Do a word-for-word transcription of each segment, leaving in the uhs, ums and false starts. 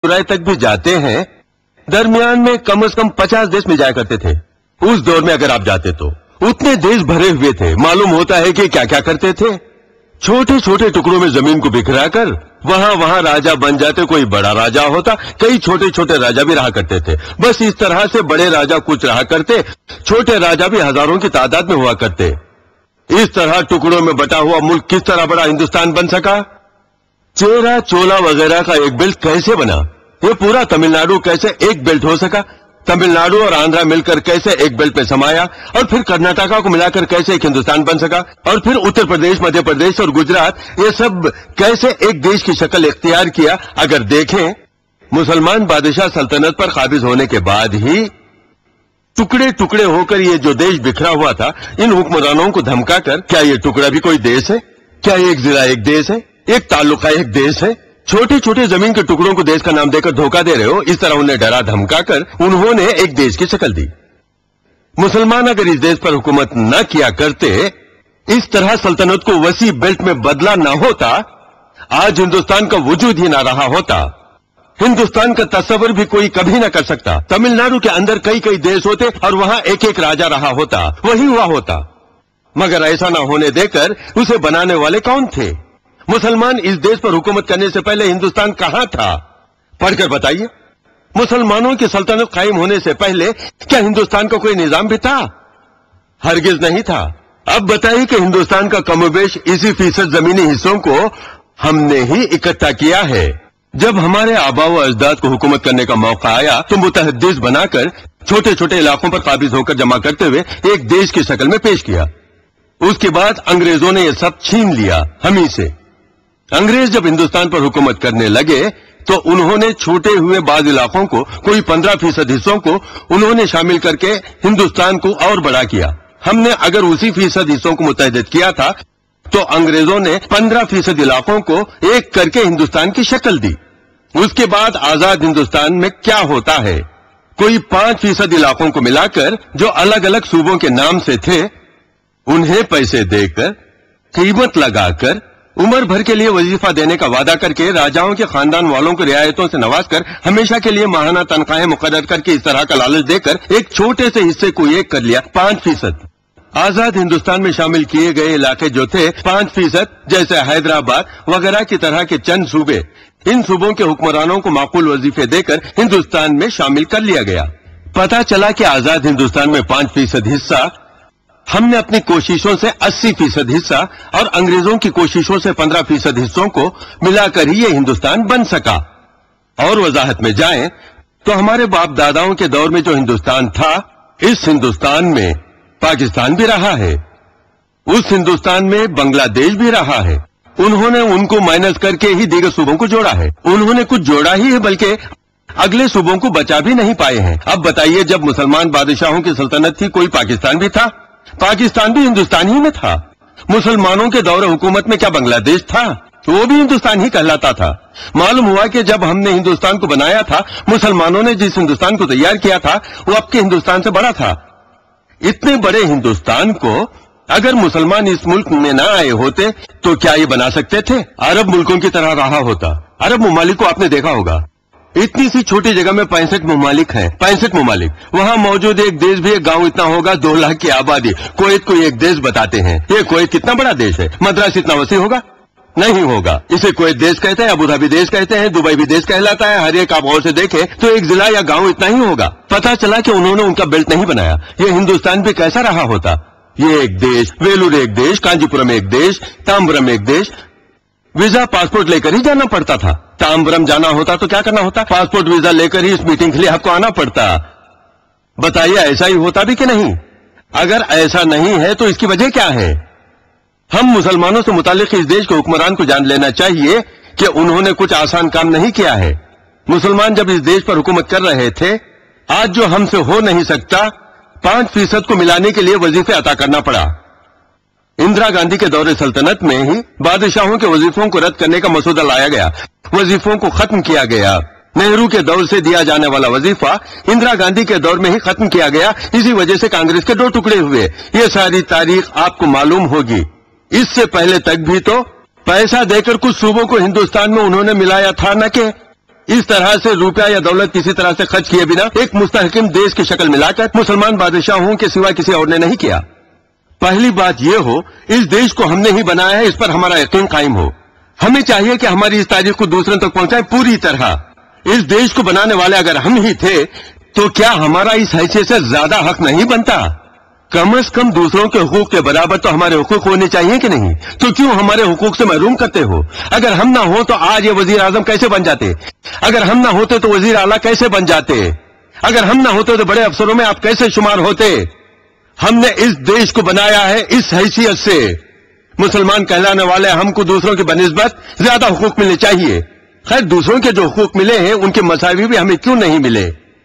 चौराहे तक भी जाते हैं, दरमियान में कम से कम पचास देश मिल जाया करते थे। उस दौर में अगर आप जाते तो उतने देश भरे हुए थे। मालूम होता है कि क्या क्या करते थे। छोटे छोटे टुकड़ों में जमीन को बिखरा कर वहां वहां राजा बन जाते। कोई बड़ा राजा होता, कई छोटे छोटे राजा भी रहा करते थे। बस इस तरह से बड़े राजा कुछ रहा करते, छोटे राजा भी हजारों की तादाद में हुआ करते। इस तरह टुकड़ों में बटा हुआ मुल्क किस तरह बड़ा हिंदुस्तान बन सका? चेरा चोला वगैरह का एक बेल्ट कैसे बना? ये पूरा तमिलनाडु कैसे एक बेल्ट हो सका? तमिलनाडु और आंध्रा मिलकर कैसे एक बेल्ट पे समाया? और फिर कर्नाटका को मिलाकर कैसे एक हिंदुस्तान बन सका? और फिर उत्तर प्रदेश, मध्य प्रदेश और गुजरात, ये सब कैसे एक देश की शक्ल इख्तियार किया? अगर देखें, मुसलमान बादशाह सल्तनत पर काबिज होने के बाद ही टुकड़े टुकड़े होकर ये जो देश बिखरा हुआ था, इन हुक्मरानों को धमकाकर, क्या ये टुकड़ा भी कोई देश है? क्या एक जिला एक देश है? एक तालुका एक देश है? छोटे छोटे जमीन के टुकड़ों को देश का नाम देकर धोखा दे रहे हो। इस तरह उन्हें डरा धमकाकर उन्होंने एक देश की शक्ल दी। मुसलमान अगर इस देश पर हुकूमत न किया करते, इस तरह सल्तनत को वसी बेल्ट में बदला न होता, आज हिंदुस्तान का वजूद ही ना रहा होता। हिंदुस्तान का तस्वर भी कोई कभी ना कर सकता। तमिलनाडु के अंदर कई कई देश होते और वहां एक एक राजा रहा होता, वही हुआ होता। मगर ऐसा ना होने देकर उसे बनाने वाले कौन थे? मुसलमान इस देश पर हुकूमत करने से पहले हिंदुस्तान कहां था? पढ़कर बताइए। मुसलमानों की सल्तनत कायम होने से पहले क्या हिंदुस्तान का कोई निजाम भी था? हरगिज नहीं था। अब बताइए कि हिंदुस्तान का कमोबेश इसी फीसद जमीनी हिस्सों को हमने ही इकट्ठा किया है। जब हमारे आबा व अजदाद को हुकूमत करने का मौका आया तो मुतहद्दिस बनाकर छोटे छोटे इलाकों पर काबिज होकर जमा करते हुए एक देश की शक्ल में पेश किया। उसके बाद अंग्रेजों ने यह सब छीन लिया हमी से। अंग्रेज जब हिंदुस्तान पर हुकूमत करने लगे तो उन्होंने छूटे हुए बाद इलाकों को, कोई पंद्रह फीसद हिस्सों को उन्होंने शामिल करके हिंदुस्तान को और बड़ा किया। हमने अगर उसी फीसद हिस्सों को मुतहद्दिद किया था तो अंग्रेजों ने पंद्रह फीसद इलाकों को एक करके हिंदुस्तान की शक्ल दी। उसके बाद आजाद हिंदुस्तान में क्या होता है, कोई पांच फीसद इलाकों को मिलाकर जो अलग अलग सूबों के नाम से थे, उन्हें पैसे देकर, कीमत लगाकर, उम्र भर के लिए वजीफा देने का वादा करके, राजाओं के खानदान वालों को रियायतों से नवाजकर, हमेशा के लिए माहाना तनख्वाहें मुकर्रर करके इस तरह का लालच देकर एक छोटे से हिस्से को एक कर लिया, पांच फीसद। आजाद हिंदुस्तान में शामिल किए गए इलाके जो थे पांच फीसद, जैसे हैदराबाद वगैरह की तरह के चंद सूबे, इन सूबों के हुक्मरानों को माकूल वजीफे देकर हिंदुस्तान में शामिल कर लिया गया। पता चला कि आजाद हिंदुस्तान में पांच फीसद हिस्सा, हमने अपनी कोशिशों से अस्सी फीसद हिस्सा और अंग्रेजों की कोशिशों से पंद्रह फीसद हिस्सों को मिलाकर ही ये हिंदुस्तान बन सका। और वजाहत में जाएं तो हमारे बाप दादाओं के दौर में जो हिंदुस्तान था, इस हिंदुस्तान में पाकिस्तान भी रहा है, उस हिंदुस्तान में बांग्लादेश भी रहा है। उन्होंने उनको माइनस करके ही दीगर सूबों को जोड़ा है। उन्होंने कुछ जोड़ा ही है, बल्कि अगले सूबों को बचा भी नहीं पाए हैं। अब बताइए, जब मुसलमान बादशाहों की सल्तनत थी, कोई पाकिस्तान भी था? पाकिस्तान भी हिंदुस्तान ही में था। मुसलमानों के दौरे हुकूमत में क्या बांग्लादेश था? वो भी हिंदुस्तान ही कहलाता था। मालूम हुआ कि जब हमने हिंदुस्तान को बनाया था, मुसलमानों ने जिस हिंदुस्तान को तैयार किया था वो अब के हिंदुस्तान से बड़ा था। इतने बड़े हिंदुस्तान को अगर मुसलमान इस मुल्क में ना आए होते तो क्या ये बना सकते थे? अरब मुल्कों की तरह रहा होता। अरब ममालिक को आपने देखा होगा, इतनी सी छोटी जगह में पैंसठ ममालिक हैं, पैंसठ ममालिक। वहां मौजूद एक देश भी एक गांव इतना होगा, दो लाख की आबादी। कुवैत को एक देश बताते हैं। ये कुवैत कितना बड़ा देश है? मद्रास इतना वसी होगा? नहीं होगा। इसे कुवैत देश कहते हैं, अबू धाबी देश कहते हैं, दुबई भी देश कहलाता है। हर एक आप गौर से देखें तो एक जिला या गांव इतना ही होगा। पता चला कि उन्होंने उनका बेल्ट नहीं बनाया। ये हिंदुस्तान भी कैसा रहा होता? ये एक देश, वेलूर एक देश, कांचीपुरम एक देश, तांबरम एक देश। वीजा पासपोर्ट लेकर ही जाना पड़ता था। तांबरम जाना होता तो क्या करना होता? पासपोर्ट वीजा लेकर ही इस मीटिंग के लिए आपको आना पड़ता। बताइए, ऐसा ही होता भी कि नहीं? अगर ऐसा नहीं है तो इसकी वजह क्या है? हम मुसलमानों से मुतालिक इस देश के हुक्मरान को जान लेना चाहिए कि उन्होंने कुछ आसान काम नहीं किया है। मुसलमान जब इस देश पर हुकूमत कर रहे थे, आज जो हमसे हो नहीं सकता, पांच फीसद को मिलाने के लिए वजीफे अता करना पड़ा। इंदिरा गांधी के दौरे सल्तनत में ही बादशाहों के वजीफों को रद्द करने का मसौदा लाया गया, वजीफों को खत्म किया गया। नेहरू के दौर से दिया जाने वाला वजीफा इंदिरा गांधी के दौर में ही खत्म किया गया। इसी वजह से कांग्रेस के दो टुकड़े हुए। ये सारी तारीख आपको मालूम होगी। इससे पहले तक भी तो पैसा देकर कुछ सूबों को हिंदुस्तान में उन्होंने मिलाया था, न कि इस तरह से रुपया या दौलत किसी तरह से खर्च किए बिना एक मुस्तहकम देश की शक्ल मिलाकर मुसलमान बादशाहों के सिवा किसी और ने नहीं किया। पहली बात यह हो, इस देश को हमने ही बनाया है, इस पर हमारा यकीन कायम हो। हमें चाहिए कि हमारी इस तारीख को दूसरों तक पहुंचाए पूरी तरह। इस देश को बनाने वाले अगर हम ही थे तो क्या हमारा इस हैसियत से ज्यादा हक नहीं बनता? कम अज कम दूसरों के हुकूक के बराबर तो हमारे हुकूक होने चाहिए कि नहीं? तो क्यों हमारे हुकूक से महरूम करते हो? अगर हम ना हो तो आज ये वजीर आजम कैसे बन जाते? अगर हम ना होते तो वजीर आला कैसे बन जाते? अगर हम ना होते तो बड़े अफसरों में आप कैसे शुमार होते? हमने इस देश को बनाया है इस हैसियत से। मुसलमान कहलाने वाले हमको दूसरों की बनिस्बत ज्यादा हुकूक मिलने चाहिए। खैर, दूसरों के जो हुकूक मिले हैं उनके मसावी भी हमें क्यों नहीं मिले?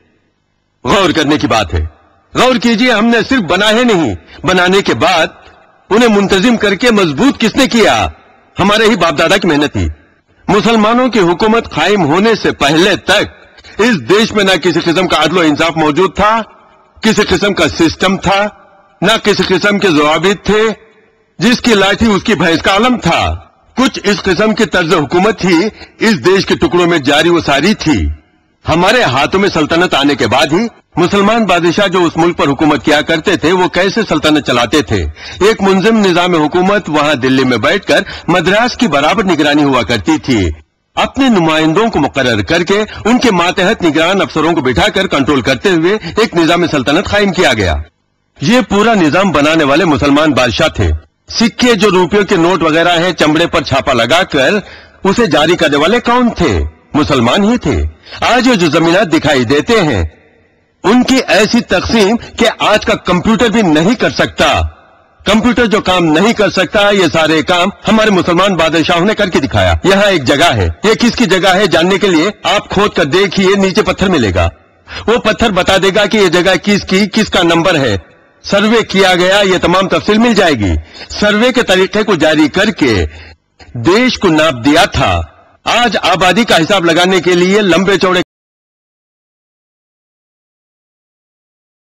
गौर करने की बात है। गौर कीजिए, हमने सिर्फ बनाए नहीं, बनाने के बाद उन्हें मुंतजिम करके मजबूत किसने किया? हमारे ही बाप दादा की मेहनत थी। मुसलमानों की हुकूमत कायम होने से पहले तक इस देश में न किसी किस्म का अदल और इंसाफ मौजूद था, किसी किस्म का सिस्टम था, न किसी किस्म के ज़वाबित थे। जिसकी लाठी उसकी भैंस का आलम था। कुछ इस किस्म की तर्ज हुकूमत ही इस देश के टुकड़ों में जारी व सारी थी। हमारे हाथों में सल्तनत आने के बाद ही मुसलमान बादशाह जो उस मुल्क पर हुकूमत किया करते थे वो कैसे सल्तनत चलाते थे। एक मुंजिम निजाम हुकूमत वहां दिल्ली में बैठकर मद्रास की बराबर निगरानी हुआ करती थी। अपने नुमाइंदों को मुकर्रर करके उनके मातहत निगरान अफसरों को बिठाकर कंट्रोल करते हुए एक निजाम सल्तनत कायम किया गया। ये पूरा निजाम बनाने वाले मुसलमान बादशाह थे। सिक्के जो रुपयों के नोट वगैरह हैं, चमड़े पर छापा लगाकर उसे जारी करने वाले कौन थे? मुसलमान ही थे। आज ये जो जमीनात दिखाई देते हैं उनकी ऐसी तकसीम कि आज का कंप्यूटर भी नहीं कर सकता। कंप्यूटर जो काम नहीं कर सकता, ये सारे काम हमारे मुसलमान बादशाहों ने करके दिखाया। यहाँ एक जगह है, ये किसकी जगह है जानने के लिए आप खोद कर देखिए, नीचे पत्थर मिलेगा। वो पत्थर बता देगा कि ये जगह किसकी, किसका नंबर है। सर्वे किया गया, ये तमाम तफसील मिल जाएगी। सर्वे के तरीके को जारी करके देश को नाप दिया था। आज आबादी का हिसाब लगाने के लिए लंबे चौड़े